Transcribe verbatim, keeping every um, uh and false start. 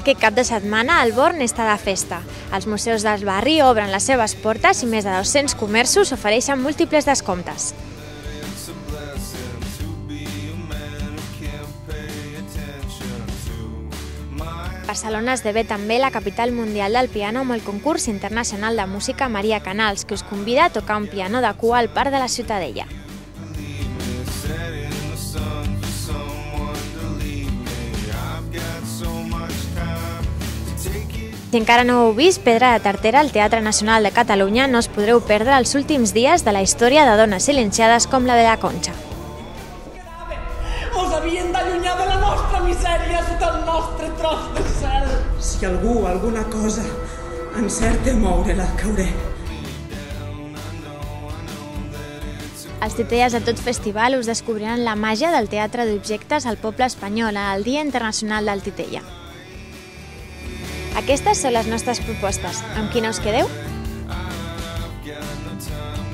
Aquest cap de setmana el Born està de festa. Els museus del barri obren les seves portes i més de dos-cents comerços ofereixen múltiples descomptes. Barcelona esdevé també la capital mundial del piano amb el concurs internacional de música Maria Canals, que us convida a tocar un piano de cua al Parc de la Ciutadella. Si encara no ho heu vist, Pedra de Tartera al Teatre Nacional de Catalunya, no us podreu perdre els últims dies de la història de dones silenciades com la de la Conxa. Us havien d'allunyar de la nostra misèria sota el nostre tros de cel. Si algú, alguna cosa, encerta a moure-la, cauré. Els titelles de tot festival us descobriran la màgia del teatre d'objectes al poble espanyol al Dia Internacional del Titella. Aquestes són les nostres propostes. Amb quina us quedeu?